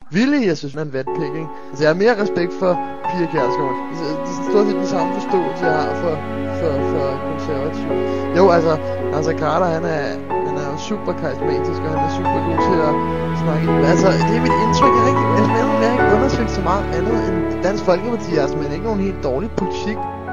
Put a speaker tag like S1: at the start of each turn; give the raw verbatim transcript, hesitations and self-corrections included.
S1: Ville, jeg synes, man er en vatpik, ikke? Altså, jeg har mere respekt for Pia Kjærsgaard. Det er stort set den samme forståelse, jeg har for, for, for konservativ. Jo, altså, altså Carter, han er, han er jo super karismatisk, og han er super god til at snakke. Altså, det er mit indtryk, jeg har ikke, jeg har ikke undersøgt så meget andet end Dansk Folkeparti, altså, men ikke nogen helt dårlig politik.